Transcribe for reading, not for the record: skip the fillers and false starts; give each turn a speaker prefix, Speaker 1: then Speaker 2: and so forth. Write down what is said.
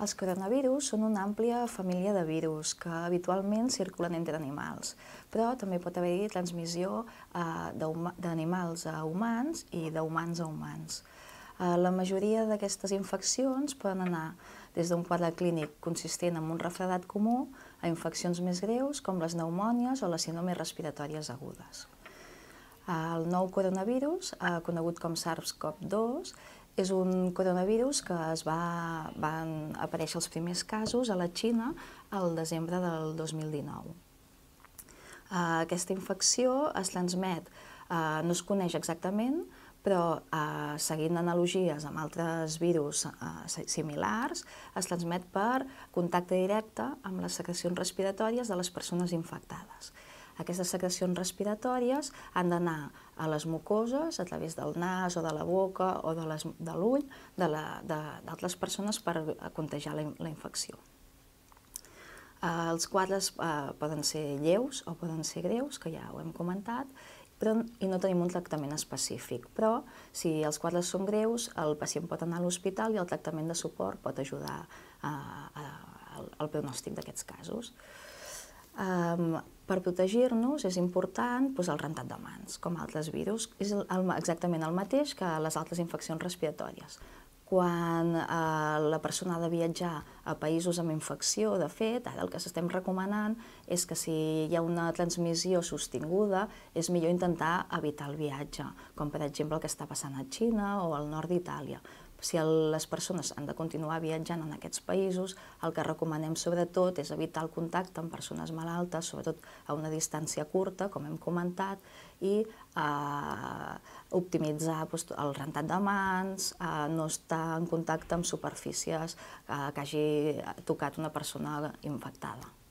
Speaker 1: Els coronavirus són una àmplia família de virus que habitualment circulen entre animals, però també pot haver-hi transmissió d'animals a humans i d'humans a humans. La majoria d'aquestes infeccions poden anar des d'un quadre clínic consistent en un refredat comú a infeccions més greus com les pneumònies o les síndromes respiratòries agudes. El nou coronavirus, conegut com SARS-CoV-2, és un coronavirus que van aparèixer els primers casos a la Xina al desembre del 2019. Aquesta infecció es transmet, no es coneix exactament, però seguint analogies amb altres virus similars, es transmet per contacte directe amb les secrecions respiratòries de les persones infectades. Aquestes secrecions respiratòries han d'anar a les mucoses, a través del nas o de la boca o de l'ull d'altres persones per contagiar la infecció. Els quadres poden ser lleus o poden ser greus, que ja ho hem comentat, i no tenim un tractament específic. Però si els quadres són greus, el pacient pot anar a l'hospital i el tractament de suport pot ajudar al pronòstic d'aquests casos. Per protegir-nos és important el rentat de mans, com altres virus. És exactament el mateix que les altres infeccions respiratòries. Quan la persona ha de viatjar a països amb infecció, de fet, ara el que s'estem recomanant és que si hi ha una transmissió sostinguda, és millor intentar evitar el viatge, com per exemple el que està passant a Xina o al nord d'Itàlia. Si les persones han de continuar viatjant en aquests països, el que recomanem sobretot és evitar el contacte amb persones malaltes, sobretot a una distància curta, com hem comentat, i optimitzar el rentat de mans, no estar en contacte amb superfícies que hagi tocat una persona infectada.